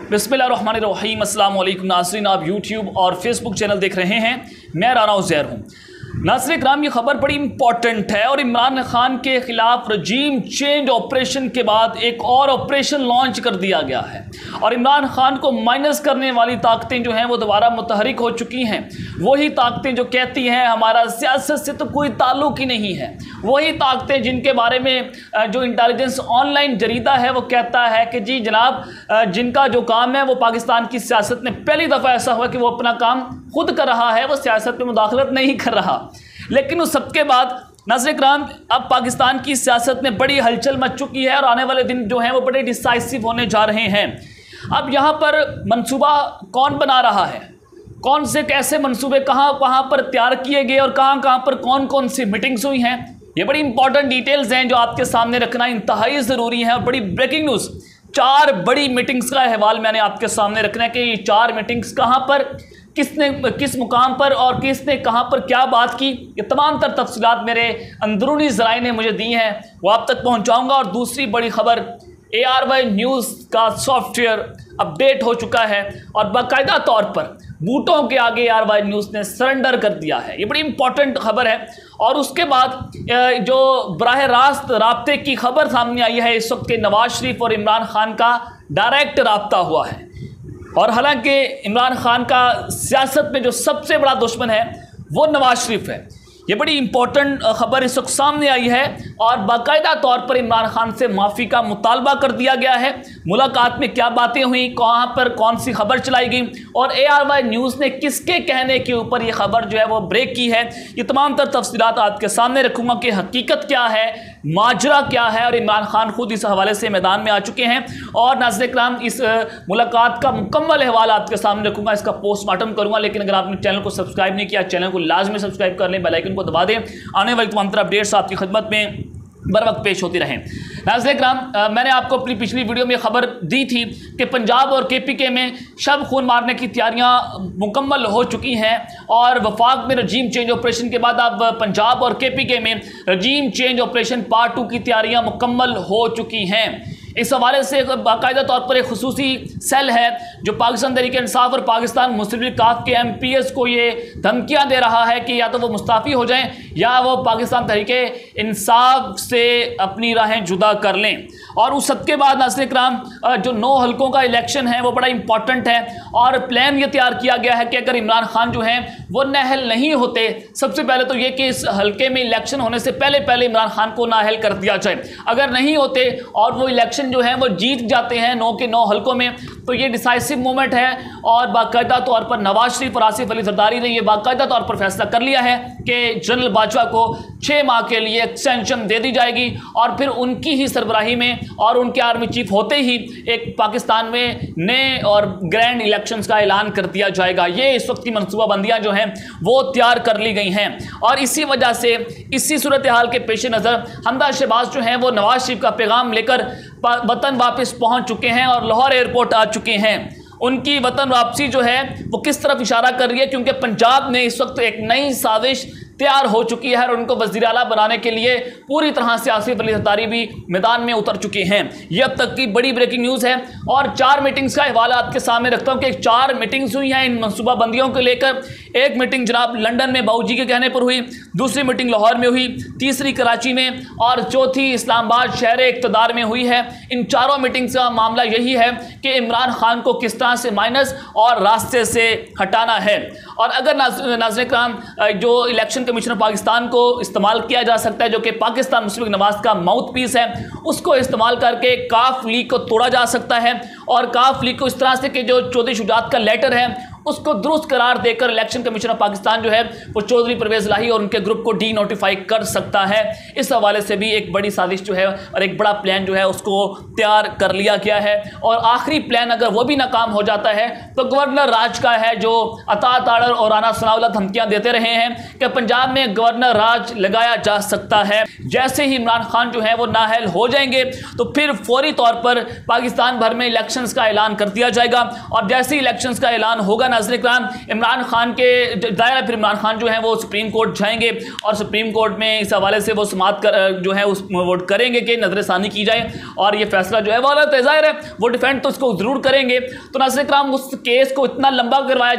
बिस्मिल्लाहिर्रहमानिर्रहीम। अस्सलाम वालेकुम नाज़रीन, आप यूट्यूब और फेसबुक चैनल देख रहे हैं। मैं राना उज़ैर हूँ। नाज़रीन इकराम, ये खबर बड़ी इंपॉर्टेंट है और इमरान खान के ख़िलाफ़ रजीम चेंज ऑपरेशन के बाद एक और ऑपरेशन लॉन्च कर दिया गया है और इमरान खान को माइनस करने वाली ताकतें जो हैं वो दोबारा मुतहरिक हो चुकी हैं। वही ताकतें जो कहती हैं हमारा सियासत से तो कोई ताल्लुक़ ही नहीं है, वही ताकतें जिनके बारे में जो इंटेलिजेंस ऑनलाइन जरीदा है वो कहता है कि जी जनाब, जिनका जो काम है वो पाकिस्तान की सियासत में पहली दफ़ा ऐसा हुआ कि वो अपना काम खुद कर रहा है, वो सियासत में मुदाखलत नहीं कर रहा। लेकिन उस सबके बाद नाज़रीन इकराम, अब पाकिस्तान की सियासत में बड़ी हलचल मच चुकी है और आने वाले दिन जो हैं वो बड़े डिसाइसिव होने जा रहे हैं। अब यहाँ पर मंसूबा कौन बना रहा है, कौन से कैसे मंसूबे कहाँ पर तैयार किए गए और कहाँ पर कौन कौन सी मीटिंग्स हुई हैं, ये बड़ी इंपॉर्टेंट डिटेल्स हैं जो आपके सामने रखना इंतहाई ज़रूरी है। और बड़ी ब्रेकिंग न्यूज़, 4 बड़ी मीटिंग्स का अहवाल मैंने आपके सामने रखना है कि ये 4 मीटिंग्स कहाँ पर, किसने किस मुकाम पर और किसने कहाँ पर क्या बात की, ये तमाम तर तफसीलात मेरे अंदरूनी ज़राए ने मुझे दी हैं, वो आप तक पहुँचाऊँगा। और दूसरी बड़ी खबर, ARY न्यूज़ का सॉफ्टवेयर अपडेट हो चुका है और बाकायदा तौर पर बूटों के आगे ARY न्यूज़ ने सरेंडर कर दिया है। ये बड़ी इंपॉर्टेंट खबर है। और उसके बाद जो बराह रास्त राब्ते की खबर सामने आई है, इस वक्त के नवाज शरीफ और इमरान खान का डायरेक्ट राब्ता हुआ है। और हालांकि इमरान खान का सियासत में जो सबसे बड़ा दुश्मन है वो नवाज शरीफ है। ये बड़ी इंपॉर्टेंट खबर इस वक्त सामने आई है और बाकायदा तौर पर इमरान खान से माफ़ी का मुतालबा कर दिया गया है। मुलाकात में क्या बातें हुई, कहाँ पर कौन सी खबर चलाई गई और ARY न्यूज़ ने किसके कहने के ऊपर ये खबर जो है वो ब्रेक की है, ये तमाम तर तफसीलात आपके सामने रखूँगा कि हकीकत क्या है, माजरा क्या है। और इमरान खान खुद इस हवाले से मैदान में आ चुके हैं। और नाज़रीन इकराम, इस मुलाकात का मुकम्मल अहवाल आपके सामने रखूँगा, इसका पोस्टमार्टम करूँगा। लेकिन अगर आपने चैनल को सब्सक्राइब नहीं किया, चैनल को लाजमी सब्सक्राइब कर लें, बेल आइकन को दबा दें। आने वाली तमाम तरह अपडेट्स आपकी खिदमत में बर वक्त पेश होती रहें। नाज़रीन इकराम, मैंने आपको अपनी पिछली वीडियो में खबर दी थी कि पंजाब और KPK में शब खून मारने की तैयारियां मुकम्मल हो चुकी हैं और वफाक में रजीम चेंज ऑपरेशन के बाद अब पंजाब और KPK में रजीम चेंज ऑपरेशन पार्ट 2 की तैयारियां मुकम्मल हो चुकी हैं। इस हवाले से बाकायदा तौर पर एक खुसूसी सेल है जो पाकिस्तान तहरीक इंसाफ और पाकिस्तान मुस्लिम लीग काफ के MPs को ये धमकियां दे रहा है कि या तो वो मुस्ताफ़ी हो जाएं या वो पाकिस्तान तहरीक इंसाफ से अपनी राहें जुदा कर लें। और उस सब के बाद नाज़रीन इकराम, जो 9 हल्कों का इलेक्शन है वो बड़ा इंपॉर्टेंट है और प्लान ये तैयार किया गया है कि अगर इमरान खान जो हैं वो नाअहल नहीं होते, सबसे पहले तो ये कि इस हल्के में इलेक्शन होने से पहले इमरान खान को नाअहल कर दिया जाए। अगर नहीं होते और वो इलेक्शन जो है वो जीत जाते हैं 9 के 9 हल्कों में, तो ये डिसाइसिव मोमेंट है। और बाकायदा तौर पर नवाज शरीफ और आसिफ अली जरदारी ने ये बाकायदा तौर पर फैसला कर लिया है कि जनरल बाजवा को 6 माह के लिए एक्सटेंशन दे दी जाएगी और फिर उनकी ही सरबराही में और उनके आर्मी चीफ होते ही एक पाकिस्तान में नए और ग्रैंड इलेक्शंस का ऐलान कर दिया जाएगा। ये इस वक्त की मनसूबाबंदियां जो हैं वो तैयार कर ली गई हैं। और इसी वजह से, इसी सूरत हाल के पेश नज़र हमदा शहबाज जो हैं वो नवाज शरीफ का पैगाम लेकर वतन वापस पहुंच चुके हैं और लाहौर एयरपोर्ट आ चुके हैं। उनकी वतन वापसी जो है वो किस तरफ इशारा कर रही है, क्योंकि पंजाब में इस वक्त एक नई साजिश तैयार हो चुकी है और उनको वज़ीर आला बनाने के लिए पूरी तरह से आसिफ अली ज़रदारी भी मैदान में उतर चुके हैं। ये अब तक की बड़ी ब्रेकिंग न्यूज़ है। और 4 मीटिंग्स का अहवाल आपके सामने रखता हूँ कि 4 मीटिंग्स हुई हैं इन मनसूबाबंदियों को लेकर। एक मीटिंग जनाब लंदन में बाऊजी के कहने पर हुई, दूसरी मीटिंग लाहौर में हुई, तीसरी कराची में और चौथी इस्लामाबाद शहर इक़्तिदार में हुई है। इन 4 मीटिंग्स का मामला यही है कि इमरान खान को किस तरह से माइनस और रास्ते से हटाना है। और अगर नाज़रीन इकराम, जो इलेक्शन कमीशन पाकिस्तान को इस्तेमाल किया जा सकता है, जो कि पाकिस्तान मुस्लिम लीग नवाज का माउथ पीस है, उसको इस्तेमाल करके काफ लीग को तोड़ा जा सकता है और काफ लीग को इस तरह से कि जो चौधरी शुजात का लेटर है उसको दुरुस्त करार देकर इलेक्शन कमीशन ऑफ पाकिस्तान जो है वो चौधरी परवेज़ लाही और उनके ग्रुप को डीनोटिफाई कर सकता है। इस हवाले से भी एक बड़ी साजिश जो है और एक बड़ा प्लान जो है उसको तैयार कर लिया गया है। और आखिरी प्लान अगर वो भी नाकाम हो जाता है तो गवर्नर राज का है, जो अता ताड़र और राना सनाउल्लाह धमकियां देते रहे हैं कि पंजाब में गवर्नर राज लगाया जा सकता है। जैसे ही इमरान खान जो है वो नाअहल हो जाएंगे तो फिर फौरी तौर पर पाकिस्तान भर में इलेक्शंस का ऐलान कर दिया जाएगा और जैसे ही इलेक्शंस का ऐलान होगा नाज़रीन इकराम, इमरान खान के दायरा, फिर इमरान खान जो है वो सुप्रीम कोर्ट जाएंगे और सुप्रीम कोर्ट में इस हवाले से वो समाअत जो है उस वोट करेंगे कि नजरसानी की जाए और ये फैसला जो है वो गलत है। जाहिर है वो डिफेंड तो उसको जरूर करेंगे। तो नाज़रीन इकराम, उस केस को इतना लंबा करवाया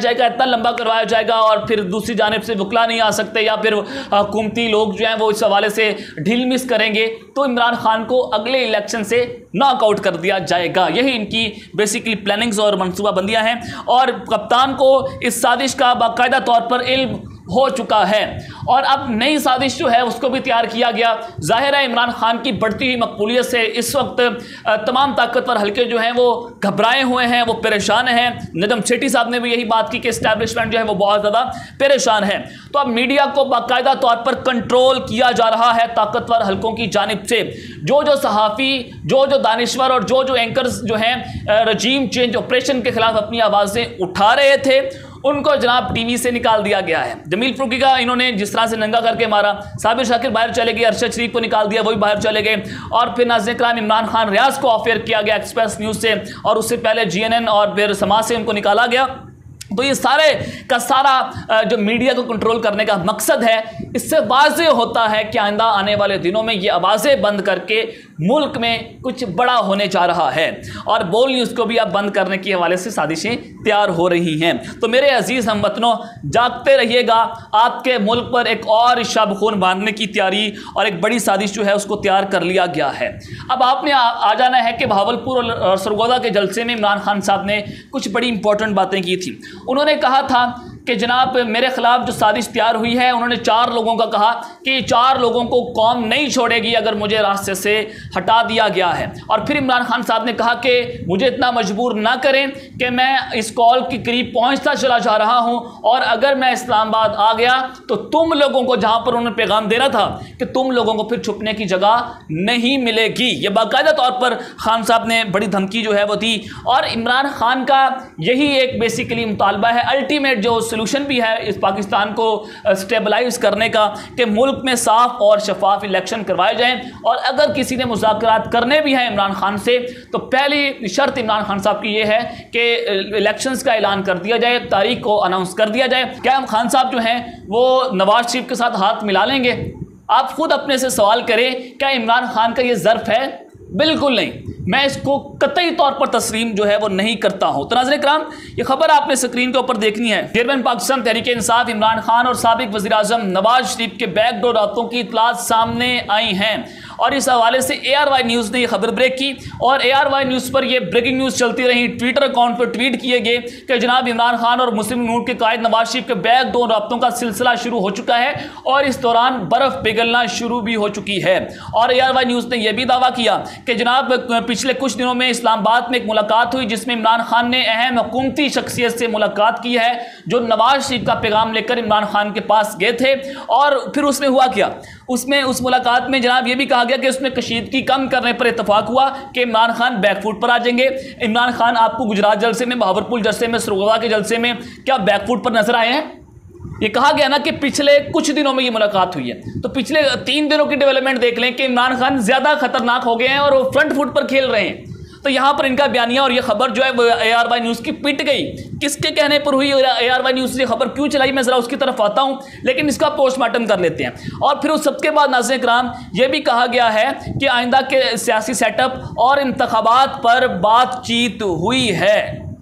जाएगा और फिर दूसरी जानिब से वकला नहीं आ सकते या फिर हुकूमती लोग जो हैं वो इस हवाले से ढील मिस करेंगे, तो इमरान खान को अगले इलेक्शन से नॉकआउट कर दिया जाएगा। यही इनकी बेसिकली प्लानिंग्स और मनसूबाबंदियां हैं और कप्तान को इस साजिश का बाकायदा तौर पर इल्म हो चुका है और अब नई साजिश जो है उसको भी तैयार किया गया। जाहिर है इमरान खान की बढ़ती हुई मकबूलियत से इस वक्त तमाम ताकतवर हल्के जो हैं वो घबराए हुए हैं, वो परेशान हैं। नजम सेठी साहब ने भी यही बात की कि इस्टेब्लिशमेंट जो है वो बहुत ज़्यादा परेशान है। तो अब मीडिया को बाकायदा तौर पर कंट्रोल किया जा रहा है ताकतवर हल्कों की जानिब से। जो सहाफ़ी, जो दानिश्वर और जो एंकर्स जो हैं रजीम चेंज ऑपरेशन के खिलाफ अपनी आवाज़ें उठा रहे थे, उनको जनाब टीवी से निकाल दिया गया है। जमील फरूकी का इन्होंने जिस तरह से नंगा करके मारा, साबिर शाकिर बाहर चले गए, अरशद शरीफ को निकाल दिया, वही बाहर चले गए और फिर नाज़रीन इकराम इमरान खान रियाज को ऑफ एयर किया गया एक्सप्रेस न्यूज़ से और उससे पहले GNN और फिर समाज से उनको निकाला गया। तो ये सारे का सारा जो मीडिया को कंट्रोल करने का मकसद है, इससे वाज़ेह होता है कि आइंदा आने वाले दिनों में ये आवाज़ें बंद करके मुल्क में कुछ बड़ा होने जा रहा है और बोल न्यूज़ को भी अब बंद करने के हवाले से साजिशें तैयार हो रही हैं। तो मेरे अजीज़ हमवतनों, जागते रहिएगा, आपके मुल्क पर एक और शब खून बांधने की तैयारी और एक बड़ी साजिश जो है उसको तैयार कर लिया गया है। अब आपने आ जाना है कि भावलपुर और सरगोदा के जलसे में इमरान खान साहब ने कुछ बड़ी इंपॉर्टेंट बातें की थी। उन्होंने कहा था कि जनाब मेरे खिलाफ जो साजिश तैयार हुई है, उन्होंने 4 लोगों का कहा कि 4 लोगों को कौम नहीं छोड़ेगी अगर मुझे रास्ते से हटा दिया गया है। और फिर इमरान खान साहब ने कहा कि मुझे इतना मजबूर ना करें कि मैं इस कॉल के करीब पहुंचता चला जा रहा हूं और अगर मैं इस्लामाबाद आ गया तो तुम लोगों को, जहां पर उन्होंने पैगाम देना था कि तुम लोगों को फिर छुपने की जगह नहीं मिलेगी, यह बाकायदा तौर पर खान साहब ने बड़ी धमकी जो है वो दी। और इमरान खान का यही एक बेसिकली मुतालबा है, अल्टीमेट जो सोल्यूशन भी है इस पाकिस्तान को स्टेबलाइज करने का, कि मुल्क में साफ और शफाफ इलेक्शन करवाए जाएं और अगर किसी ने मुज़ाकरात करने भी हैं इमरान खान से तो पहली शर्त इमरान खान साहब की यह है कि इलेक्शंस का ऐलान कर दिया जाए, तारीख को अनाउंस कर दिया जाए। क्या हम खान साहब जो हैं वो नवाज शरीफ के साथ हाथ मिला लेंगे? आप खुद अपने से सवाल करें, क्या इमरान खान का ये ज़र्फ है? बिल्कुल नहीं, मैं इसको कतई तौर पर तस्लीम जो है वो नहीं करता हूं। तो नाज़रीन इकराम, ये खबर आपने स्क्रीन के ऊपर देखनी है। चेयरमैन पाकिस्तान तहरीक इंसाफ इमरान खान और साबिक वज़ीर आज़म नवाज शरीफ के बैकडोर रातों की इतलात सामने आई हैं और इस हवाले से ARY न्यूज़ ने यह खबर ब्रेक की और ARY न्यूज़ पर यह ब्रेकिंग न्यूज़ चलती रही। ट्विटर अकाउंट पर ट्वीट किए गए कि जनाब इमरान खान और मुस्लिम लीग के कायद नवाज शरीफ के बैकडोर रातों का सिलसिला शुरू हो चुका है और इस दौरान बर्फ़ पिघलना शुरू भी हो चुकी है। और ARY न्यूज़ ने यह भी दावा किया कि जनाब पिछले कुछ दिनों में इस्लामाबाद में एक मुलाकात हुई जिसमें इमरान खान ने अहम हुकूमती शख्सियत से मुलाकात की है जो नवाज शरीफ का पैगाम लेकर इमरान खान के पास गए थे। और फिर उसमें हुआ क्या, उसमें उस मुलाकात में जनाब ये भी कहा गया कि उसमें कशीदगी कम करने पर इत्तेफाक हुआ कि इमरान खान बैकफुट पर आ जाएंगे। इमरान खान आपको गुजरात जलसे में, भावलपुर जलसे में, सरगोदा के जलसे में क्या बैकफुट पर नजर आए हैं? ये कहा गया ना कि पिछले कुछ दिनों में ये मुलाकात हुई है, तो पिछले 3 दिनों की डेवलपमेंट देख लें कि इमरान खान ज़्यादा खतरनाक हो गए हैं और वो फ्रंट फुट पर खेल रहे हैं। तो यहाँ पर इनका बयानिया और ये खबर जो है वो ARY न्यूज़ की पिट गई। किसके कहने पर हुई? ARY न्यूज़ ने खबर क्यों चलाई, मैं ज़रा उसकी तरफ आता हूँ, लेकिन इसका पोस्टमार्टम कर लेते हैं। और फिर उस सबके बाद नाज़रीन इकराम ये भी कहा गया है कि आइंदा के सियासी सेटअप और इंतखाबात पर बातचीत हुई है।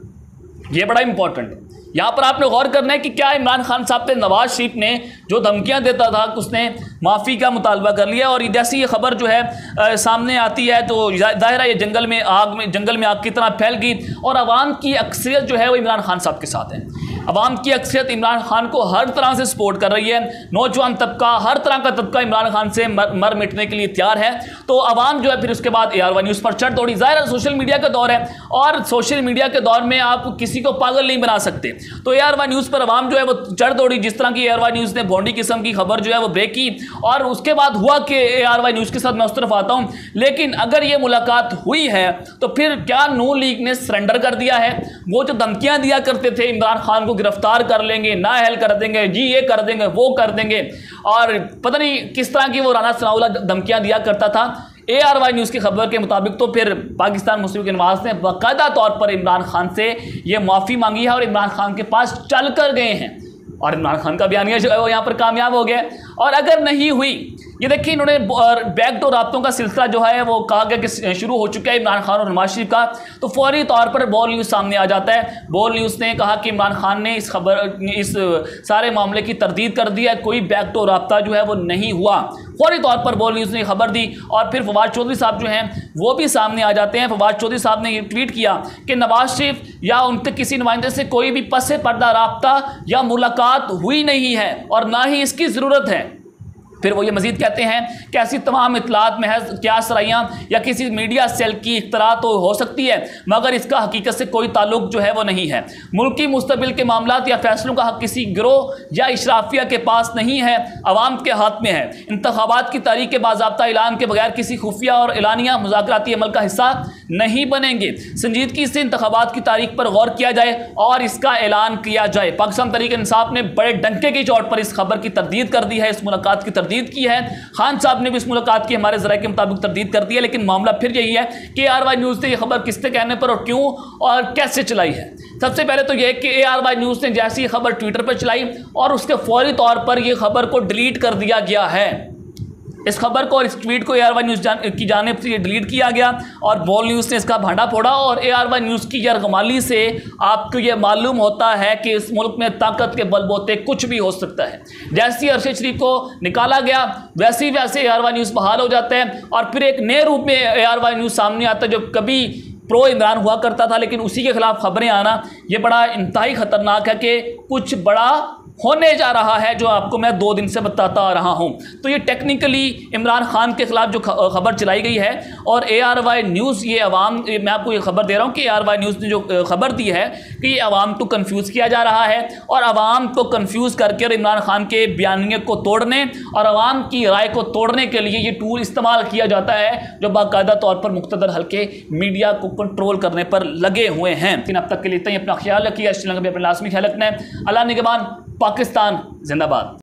ये बड़ा इंपॉर्टेंट है। यहाँ पर आपने गौर करना है कि क्या इमरान खान साहब पे नवाज शरीफ ने जो धमकियाँ देता था उसने माफ़ी का मुतालबा कर लिया और जैसी ये खबर जो है सामने आती है तो ज़ाहिर है ये जंगल में आग की तरह फैल गई और आवाम की अक्सरियत जो है वो इमरान खान साहब के साथ है। अवाम की अक्सरियत इमरान खान को हर तरह से सपोर्ट कर रही है। नौजवान तबका, हर तरह का तबका इमरान खान से मर मिटने के लिए तैयार है। तो अवाम जो है फिर उसके बाद ARY न्यूज़ पर चढ़ दौड़ी। ज़ाहिर है सोशल मीडिया का दौर है और सोशल मीडिया के दौर में आप किसी को पागल नहीं बना सकते। तो ARY न्यूज़ पर अवाम जो है वो चढ़ दौड़ी। जिस तरह की ARY न्यूज़ ने भोंडी किस्म की खबर जो है वो ब्रेक की और उसके बाद हुआ कि ARY न्यूज़ के साथ मैं उस तरफ आता हूँ। लेकिन अगर ये मुलाकात हुई है तो फिर क्या नून लीग ने सरेंडर कर दिया है? वो जो धमकियाँ दिया करते थे इमरान खान को गिरफ्तार कर लेंगे, नाअहल कर देंगे, जी ये कर देंगे, वो कर देंगे और पता नहीं किस तरह की वो राना सनाउल्लाह धमकियां दिया करता था, ARY न्यूज़ की खबर के मुताबिक तो फिर पाकिस्तान मुस्लिम लीग नवाज ने बाकायदा तौर पर इमरान खान से ये माफ़ी मांगी है और इमरान खान के पास चल कर गए हैं और इमरान खान का बयानिया जो है वो यहाँ पर कामयाब हो गया। और अगर नहीं हुई, ये देखिए इन्होंने बैकडोर राब्तों का सिलसिला जो है वो कहा गया कि शुरू हो चुका है इमरान खान और नवाज शरीफ का, तो फौरी तौर पर बोल न्यूज़ सामने आ जाता है। बोल न्यूज़ ने कहा कि इमरान खान ने इस सारे मामले की तरदीद कर दी है, कोई बैकडोर राब्ता जो है वो नहीं हुआ। फौरी तौर पर बोल न्यूज़ ने खबर दी और फिर फवाद चौधरी साहब जो हैं वो भी सामने आ जाते हैं। फवाद चौधरी साहब ने ये ट्वीट किया कि नवाज शरीफ या उनके किसी नुमाइंदे से कोई भी पसे पर्दा राब्ता या मुलाकात हुई नहीं है और ना ही इसकी ज़रूरत है। फिर वो ये मजीद कहते हैं कि ऐसी तमाम इतलात महज क्या सराइयाँ या किसी मीडिया सेल की इख्तरा तो हो सकती है, मगर इसका हकीकत से कोई ताल्लुक जो है वो नहीं है। मुल्की मुस्तबिल के मामलात या फैसलों का हक किसी गिरोह या इशराफिया के पास नहीं है, अवाम के हाथ में है। इंतखाबात की तारीख के बाज़ाब्ता ऐलान के बगैर किसी खुफिया और एलानिया मुज़ाकराती अमल का हिस्सा नहीं बनेंगे। संजीदगी से इंतखाबात की तारीख पर गौर किया जाए और इसका ऐलान किया जाए। पाकिस्तान तहरीक इंसाफ ने बड़े डंके की चोट पर इस खबर की तरदीद कर दी है, इस मुलाकात की तरदीद की है। खान साहब ने भी इस मुलाकात की हमारे ज़राए के मुताबिक तरदीद कर दी है, लेकिन मामला फिर यही है कि ARY न्यूज़ ने यह खबर किसके कहने पर और क्यों और कैसे चलाई है। सबसे पहले तो यह कि ARY न्यूज़ ने जैसी ये खबर ट्विटर पर चलाई और उसके फौरी तौर पर यह खबर को डिलीट कर दिया गया है। इस खबर को और इस ट्वीट को ARY न्यूज़ की जानिब से डिलीट किया गया और बोल न्यूज़ ने इसका भांडा फोड़ा और ARY न्यूज़ की यरगमाली से आपको ये मालूम होता है कि इस मुल्क में ताकत के बलबोते कुछ भी हो सकता है। जैसे अरशद शरीफ को निकाला गया वैसे ARY न्यूज़ बहाल हो जाता है और फिर एक नए रूप में ARY न्यूज़ सामने आता है जो कभी प्रो इमरान हुआ करता था, लेकिन उसी के खिलाफ खबरें आना ये बड़ा इंतहाई ख़तरनाक है कि कुछ बड़ा होने जा रहा है, जो आपको मैं 2 दिन से बताता आ रहा हूं। तो ये टेक्निकली इमरान खान के खिलाफ जो खबर चलाई गई है और ARY न्यूज़ ये मैं आपको ये खबर दे रहा हूं कि ARY न्यूज़ ने जो खबर दी है कि ये अवाम को कंफ्यूज किया जा रहा है और अवाम को कंफ्यूज करके और इमरान खान के बयानिए को तोड़ने और अवाम की राय को तोड़ने के लिए ये टूल इस्तेमाल किया जाता है जो बाकायदा तौर पर मुख्तदर हल्के मीडिया को कंट्रोल करने पर लगे हुए हैं। लेकिन अब तक के लिए इतना ही। अपना ख्याल रखिए, श्रीलंका में अपना लाजमी ख्याल रखना है। अल्लाह निगहबान। पाकिस्तान जिंदाबाद।